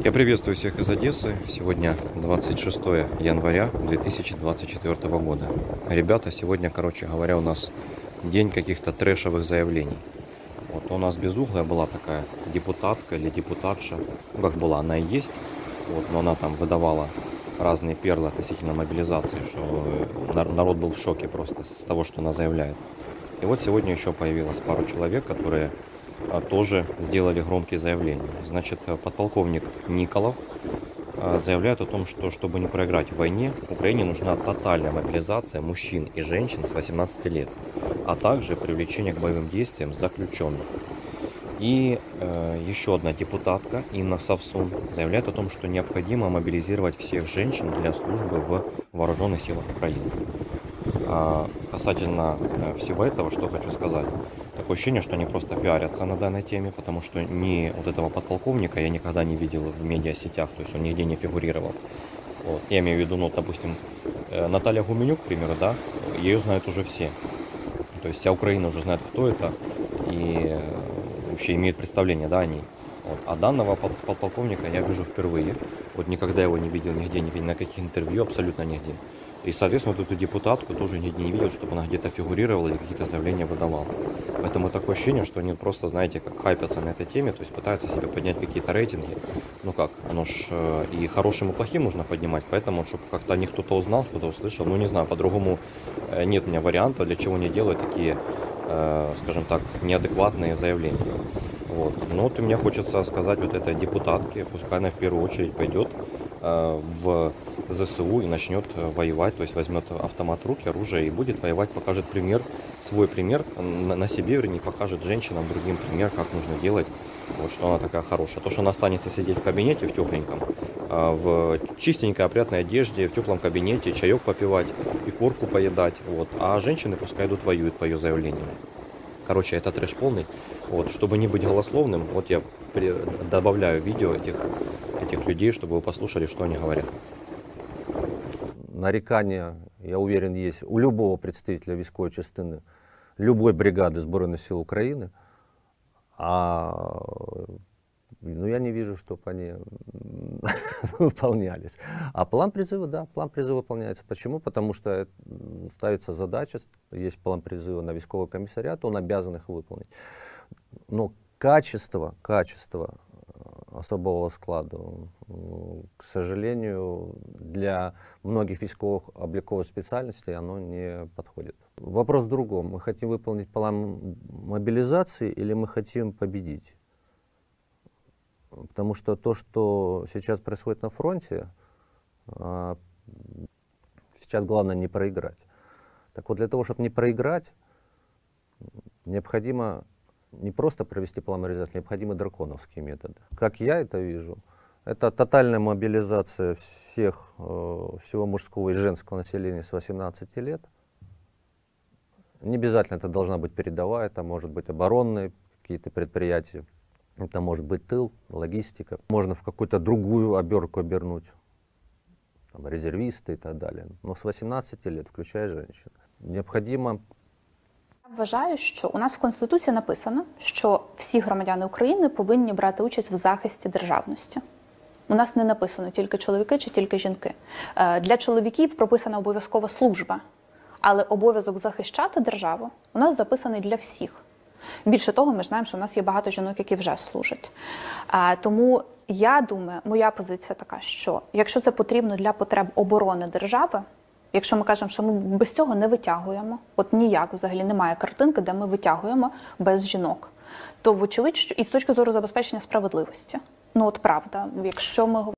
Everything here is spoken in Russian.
Я приветствую всех из Одессы. Сегодня 26 января 2024 года. Ребята, сегодня, короче говоря, у нас день каких-то трэшевых заявлений. Вот у нас безуглая была такая депутатка или депутатша. Ну, как была, она и есть. Вот, но она там выдавала разные перлы относительно мобилизации, что народ был в шоке просто с того, что она заявляет. И вот сегодня еще появилось пару человек, которые тоже сделали громкие заявления. Значит, подполковник Николов заявляет о том, что чтобы не проиграть в войне, Украине нужна тотальная мобилизация мужчин и женщин с 18 лет, а также привлечение к боевым действиям заключенных. И еще одна депутатка, Инна Совсун, заявляет о том, что необходимо мобилизировать всех женщин для службы в вооруженных силах Украины. Касательно всего этого, что хочу сказать. Такое ощущение, что они просто пиарятся на данной теме, потому что ни вот этого подполковника я никогда не видел в медиасетях, то есть он нигде не фигурировал. Вот. Я имею в виду, ну, допустим, Наталья Гуменюк, к примеру, да, ее знают уже все. То есть вся Украина уже знает, кто это, и вообще имеет представление, да, о ней. Вот. А данного подполковника я вижу впервые. Вот никогда его не видел нигде, ни на каких интервью, абсолютно нигде. И, соответственно, вот эту депутатку тоже нигде не видел, чтобы она где-то фигурировала или какие-то заявления выдавала. Поэтому такое ощущение, что они просто, знаете, как хайпятся на этой теме, то есть пытаются себе поднять какие-то рейтинги. Ну как, оно ж и хорошим, и плохим нужно поднимать, поэтому, чтобы как-то о них кто-то узнал, кто-то услышал. Ну не знаю, по-другому нет у меня варианта, для чего они делают такие, скажем так, неадекватные заявления. Вот. Ну вот и мне хочется сказать вот этой депутатке, пускай она в первую очередь пойдет в ЗСУ и начнет воевать, то есть возьмет автомат в руки, оружие и будет воевать, покажет пример, свой пример на себе, вернее, покажет женщинам другим пример, как нужно делать, вот, что она такая хорошая. То, что она останется сидеть в кабинете в тепленьком, в чистенькой опрятной одежде, в теплом кабинете, чаек попивать и корку поедать, вот, а женщины пускай идут воюют по ее заявлениям. Короче, это трэш полный. Вот, чтобы не быть голословным, вот я добавляю видео этих людей, чтобы вы послушали, что они говорят. Нарекания, я уверен, есть у любого представителя військової частини, любой бригады Збройных сил Украины. Ну, я не вижу, чтобы они выполнялись. А план призыва, да, план призыва выполняется. Почему? Потому что ставится задача, есть план призыва на військовый комиссариат, он обязан их выполнить. Но качество особого склада, к сожалению, для многих військовых обликовых специальностей оно не подходит. Вопрос в другом. Мы хотим выполнить план мобилизации или мы хотим победить? Потому что то, что сейчас происходит на фронте, сейчас главное не проиграть. Так вот, для того, чтобы не проиграть, необходимо не просто провести план мобилизации, необходимы драконовские методы. Как я это вижу, это тотальная мобилизация всего мужского и женского населения с 18 лет. Не обязательно это должна быть передовая, это может быть оборонные какие-то предприятия. Это может быть тыл, логистика. Можно в какую-то другую оберку обернуть, там, резервисты и так далее. Но с 18 лет, включая женщин, необходимо. Вважаю, що у нас в Конституції написано, що всі громадяни України повинні брати участь в захисті державності. У нас не написано тільки чоловіки чи тільки жінки. Для чоловіків прописана обов'язкова служба, але обов'язок захищати державу у нас записаний для всіх. Більше того, ми знаємо, що у нас є багато жінок, які вже служать. Тому я думаю, моя позиція така, що якщо це потрібно для потреб оборони держави, якщо ми кажемо, що ми без цього не витягуємо, от ніяк взагалі немає картинки, де ми витягуємо без жінок, то вочевидь, що і з точки зору забезпечення справедливості. Ну от правда, якщо ми